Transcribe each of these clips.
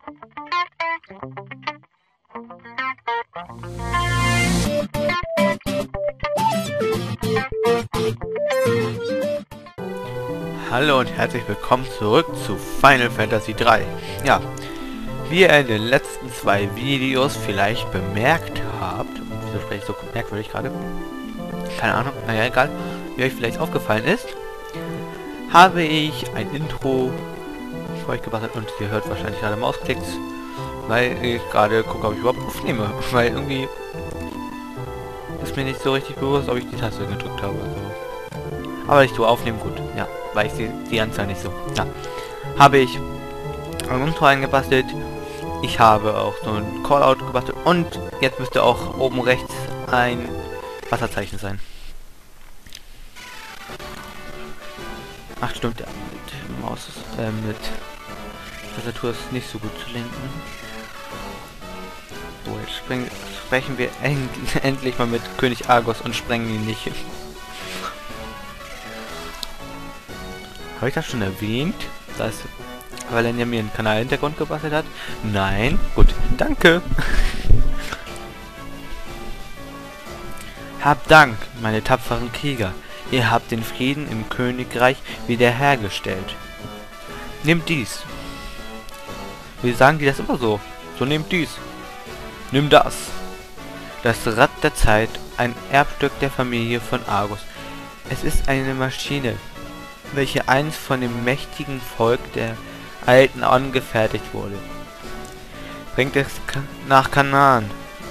Hallo und herzlich willkommen zurück zu Final Fantasy 3. Ja, wie ihr in den letzten zwei Videos vielleicht bemerkt habt, wieso spreche ich so merkwürdig gerade? Keine Ahnung, naja, egal, wie euch vielleicht aufgefallen ist, habe ich ein Intro für euch gebastelt und ihr hört wahrscheinlich gerade Mausklicks, weil ich gerade gucke, ob ich überhaupt aufnehme, weil irgendwie ist mir nicht so richtig bewusst, ob ich die Taste gedrückt habe. So. Aber ich tue aufnehmen, gut, ja, weil ich die Anzahl nicht so. Ja, habe ich ein Intro eingebastelt. Ich habe auch so ein Callout gebastelt und jetzt müsste auch oben rechts ein Wasserzeichen sein. Ach stimmt, ja, mit Maus, mit Tastatur ist nicht so gut zu lenken. So, jetzt sprechen wir endlich mal mit König Argus und sprengen ihn nicht. Habe ich das schon erwähnt, dass Valenia mir einen Kanalhintergrund gebastelt hat? Nein? Gut, danke. Habt Dank, meine tapferen Krieger. Ihr habt den Frieden im Königreich wiederhergestellt. Nehmt dies. Wie sagen die das immer so? So nehmt dies. Nimm das. Das Rad der Zeit, ein Erbstück der Familie von Argus. Es ist eine Maschine, welche einst von dem mächtigen Volk der Alten angefertigt wurde. Bringt es nach Kanaan.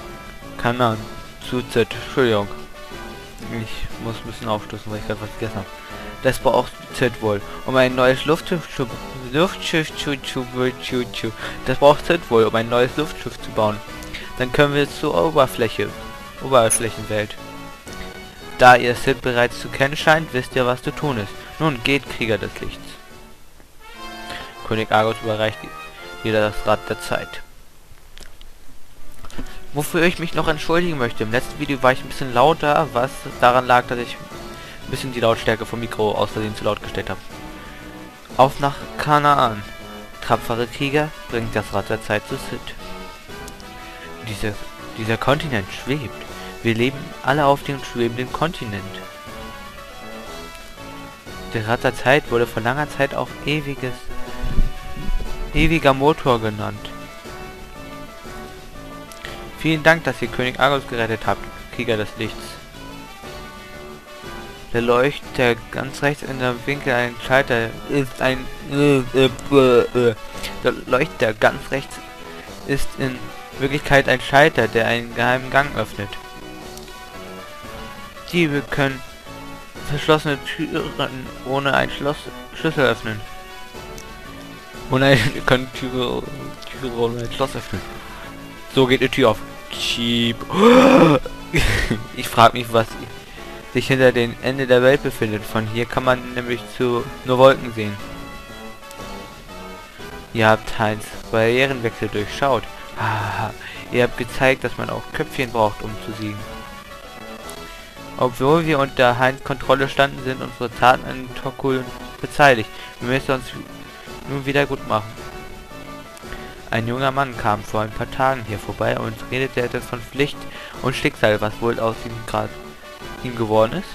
Zu Z. Entschuldigung. Ich muss ein bisschen aufstoßen, weil ich gerade was gegessen habe. Das braucht Z wohl, um ein neues Luftschiff zu bauen. Dann können wir zur Oberflächenwelt. Da ihr Sid bereits zu kennen scheint, wisst ihr, was zu tun ist. Nun geht, Krieger des Lichts. König Argus überreicht dir das Rad der Zeit. Wofür ich mich noch entschuldigen möchte. Im letzten Video war ich ein bisschen lauter, was daran lag, dass ich ein bisschen die Lautstärke vom Mikro aus Versehen zu laut gestellt habe. Auf nach Kanaan. Tapfere Krieger, bringt das Rad der Zeit zu Sid. Dieser Kontinent schwebt. Wir leben alle auf dem schwebenden Kontinent. Der Rad der Zeit wurde vor langer Zeit auch ewiger Motor genannt. Vielen Dank, dass ihr König Argus gerettet habt, Krieger des Lichts. Der Leuchter ganz rechts in der Winkel ein Schalter ist ein der Leuchter ganz rechts ist in Wirklichkeit ein Schalter, der einen geheimen Gang öffnet. Diebe können verschlossene Türen ohne ein Schlüssel öffnen. Können Türe ohne ein Schloss öffnen. So geht die Tür auf. Cheap. Ich frage mich, was sich hinter dem Ende der Welt befindet. Von hier kann man nämlich nur Wolken sehen. Ihr habt Heinz Barrierenwechsel durchschaut. Ihr habt gezeigt, dass man auch Köpfchen braucht, um zu siegen. Obwohl wir unter Heinz Kontrolle standen, sind unsere Taten an Tokul bezeihlich. Wir müssen uns nun wieder gut machen. Ein junger Mann kam vor ein paar Tagen hier vorbei und redete etwas von Pflicht und Schicksal, was wohl aus ihm geworden ist.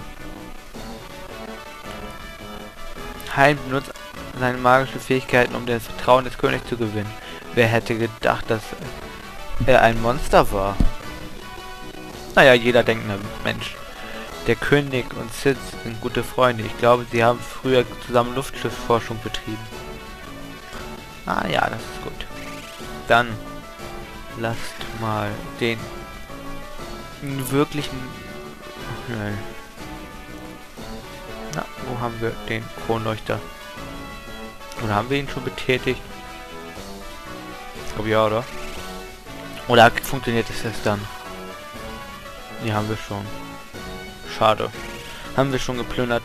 Hein benutzt seine magischen Fähigkeiten, um das Vertrauen des Königs zu gewinnen. Wer hätte gedacht, dass er ein Monster war? Naja, jeder denkende Mensch. Der König und Sid sind gute Freunde. Ich glaube, sie haben früher zusammen Luftschiffsforschung betrieben. Ah ja, das ist gut. Dann lasst mal den wirklichen... Nein. Na, wo haben wir den Kronleuchter? Oder haben wir ihn schon betätigt? Ich glaube ja, oder? Oder funktioniert es erst dann? Die haben wir schon. Schade. Haben wir schon geplündert.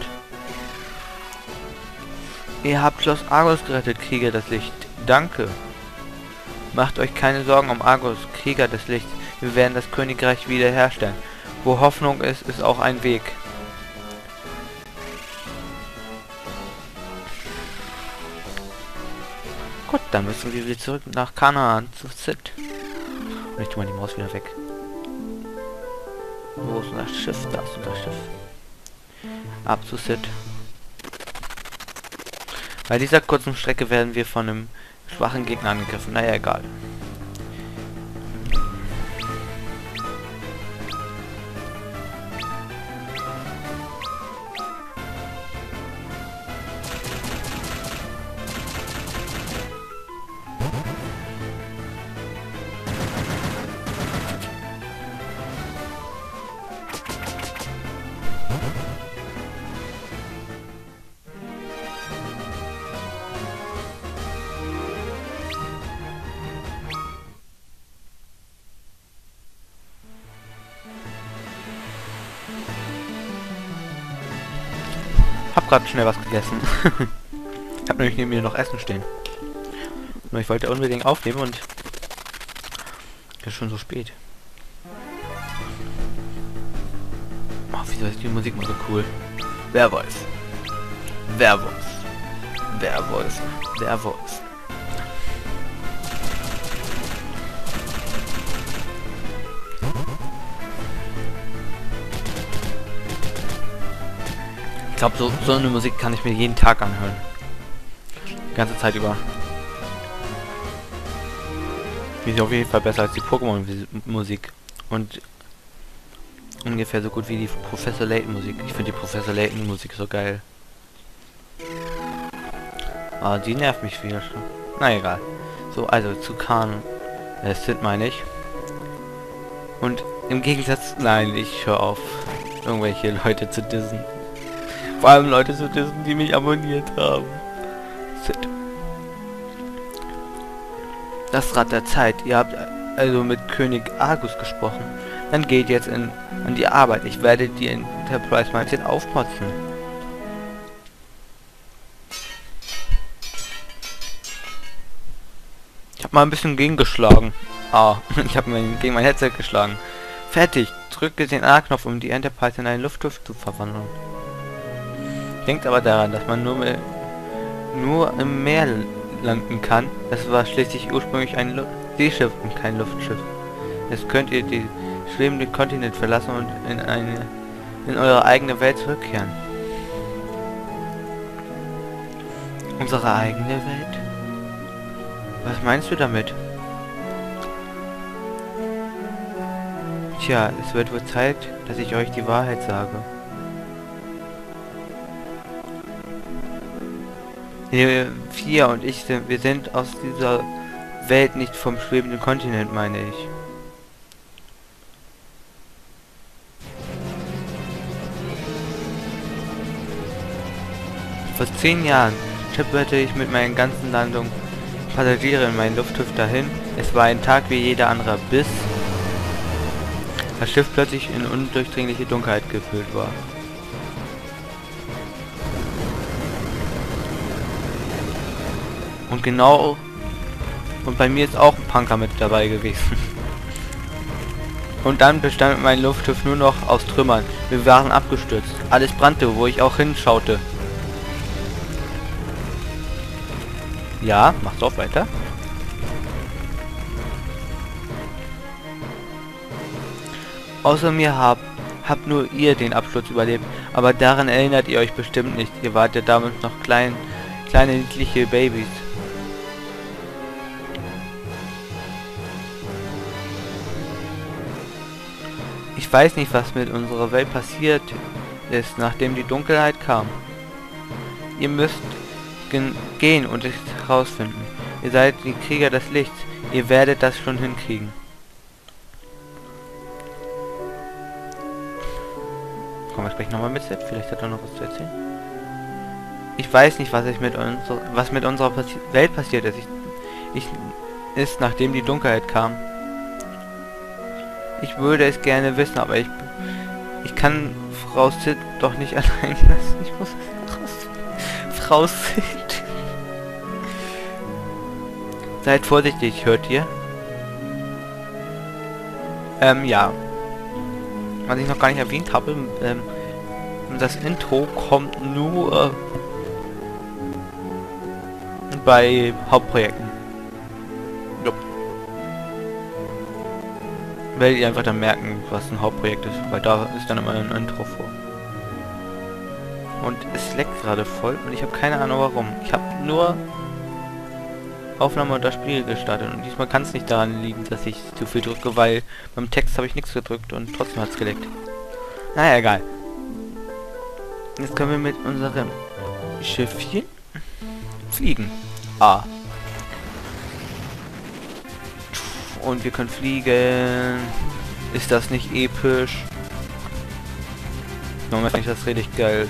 Ihr habt Schloss Argus gerettet, Krieger des Lichts. Danke. Macht euch keine Sorgen um Argus, Krieger des Lichts. Wir werden das Königreich wiederherstellen. Wo Hoffnung ist, ist auch ein Weg. Gut, dann müssen wir wieder zurück nach Kanaan zu Sid. Und ich tue mal die Maus wieder weg. Wo ist unser Schiff? Da ist unser Schiff. Ab zu Sid. Bei dieser kurzen Strecke werden wir von einem schwachen Gegner angegriffen. Naja, egal. Hab gerade schnell was gegessen. Ich habe nämlich neben mir noch Essen stehen. Nur ich wollte unbedingt aufnehmen und es ist schon so spät. Oh, wieso ist die Musik mal so cool? Wer weiß? Wer weiß? Wer weiß? Wer weiß? Ich glaube, so eine Musik kann ich mir jeden Tag anhören. Die ganze Zeit über. Die ist auf jeden Fall besser als die Pokémon-Musik. Und ungefähr so gut wie die Professor Layton-Musik. Ich finde die Professor Layton-Musik so geil. Ah, die nervt mich wieder schon. Na egal. So, also zu Khan. Sid meine ich. Und im Gegensatz... Nein, ich höre auf, irgendwelche Leute zu dissen. Vor allem Leute zu dissen, die mich abonniert haben. Sid. Das Rad der Zeit. Ihr habt also mit König Argus gesprochen. Dann geht jetzt an die Arbeit. Ich werde die Enterprise mal jetzt aufmotzen. Ich habe mal ein bisschen gegengeschlagen. Ah, ich habe gegen mein Headset geschlagen. Fertig. Drücke den A-Knopf, um die Enterprise in ein Luftschiff zu verwandeln. Denkt aber daran, dass man nur im Meer landen kann. Das war schließlich ursprünglich ein Seeschiff und kein Luftschiff. Jetzt könnt ihr den schwebenden Kontinent verlassen und in eure eigene Welt zurückkehren. Unsere eigene Welt? Was meinst du damit? Tja, es wird wohl Zeit, dass ich euch die Wahrheit sage. Wir und ich wir sind aus dieser Welt, nicht vom schwebenden Kontinent, meine ich. Vor 10 Jahren schipperte ich mit meinen ganzen Landungen Passagiere in mein Luftschiff dahin. Es war ein Tag wie jeder andere, bis das Schiff plötzlich in undurchdringliche Dunkelheit gefüllt war. Und bei mir ist auch ein Punker mit dabei gewesen. Und dann bestand mein Luftschiff nur noch aus Trümmern. Wir waren abgestürzt. Alles brannte, wo ich auch hinschaute. Ja, mach doch weiter. Außer mir habt nur ihr den Absturz überlebt. Aber daran erinnert ihr euch bestimmt nicht. Ihr wart ja damals noch kleine niedliche Babys. Ich weiß nicht, was mit unserer Welt passiert ist, nachdem die Dunkelheit kam. Ihr müsst gehen und es herausfinden. Ihr seid die Krieger des Lichts. Ihr werdet das schon hinkriegen. Komm, wir sprechen nochmal mit Sid. Vielleicht hat er noch was zu erzählen. Ich weiß nicht, was mit unserer Welt passiert ist, nachdem die Dunkelheit kam. Ich würde es gerne wissen, aber ich kann Frau Sid doch nicht allein lassen. Ich muss raus. Frau Sid. Seid vorsichtig, hört ihr? Ja. Was ich noch gar nicht erwähnt habe, das Intro kommt nur bei Hauptprojekten. Jupp. Werdet ihr einfach dann merken, was ein Hauptprojekt ist, weil da ist dann immer ein Intro vor. Und es leckt gerade voll und ich habe keine Ahnung warum. Ich habe nur Aufnahme und das Spiel gestartet und diesmal kann es nicht daran liegen, dass ich zu viel drücke, weil beim Text habe ich nichts gedrückt und trotzdem hat es geleckt. Naja, egal. Jetzt können wir mit unserem Schiffchen fliegen. Und wir können fliegen. Ist das nicht episch? Moment, finde ich das richtig geil.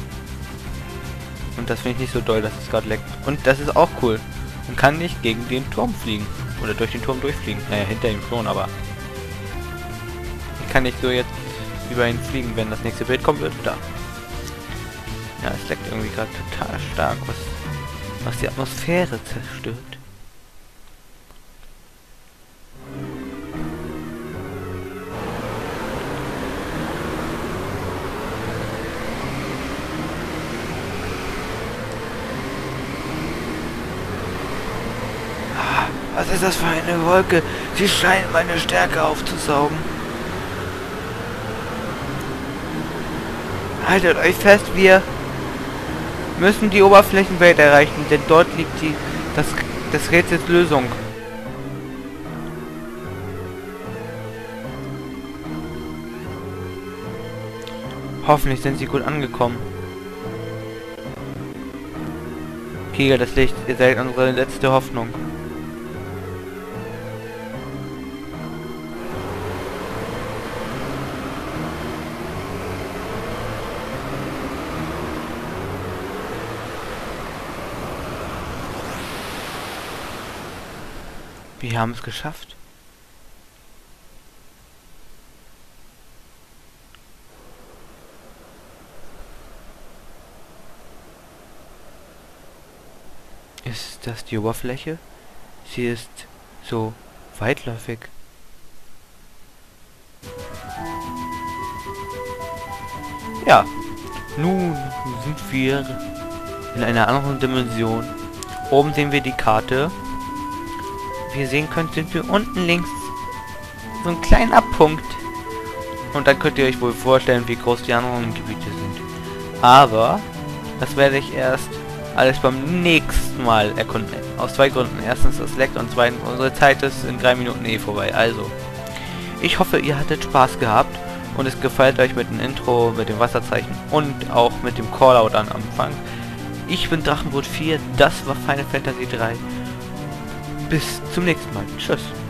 Und das finde ich nicht so doll, dass es gerade leckt. Und das ist auch cool. Man kann nicht gegen den Turm fliegen. Oder durch den Turm durchfliegen. Naja, hinter ihm schon, aber... Ich kann nicht so jetzt über ihn fliegen, wenn das nächste Bild kommt, wird da. Ja, es leckt irgendwie gerade total stark, was die Atmosphäre zerstört. Was ist das für eine Wolke? Sie scheint meine Stärke aufzusaugen. Haltet euch fest, wir müssen die Oberflächenwelt erreichen, denn dort liegt das Rätsels Lösung. Hoffentlich sind sie gut angekommen. Kegel das Licht, ihr seid unsere letzte Hoffnung. Wir haben es geschafft. Ist das die Oberfläche? Sie ist so weitläufig. Ja, nun sind wir in einer anderen Dimension. Oben sehen wir die Karte. Wie ihr sehen könnt, sind wir unten links so ein kleiner Punkt. Und dann könnt ihr euch wohl vorstellen, wie groß die anderen Gebiete sind. Aber das werde ich erst alles beim nächsten Mal erkunden. Aus zwei Gründen. Erstens, es leckt und zweitens, unsere Zeit ist in 3 Minuten vorbei. Also, ich hoffe, ihr hattet Spaß gehabt und es gefällt euch mit dem Intro, mit dem Wasserzeichen und auch mit dem Callout am Anfang. Ich bin Drachenboot 4, das war Final Fantasy 3. Bis zum nächsten Mal. Tschüss.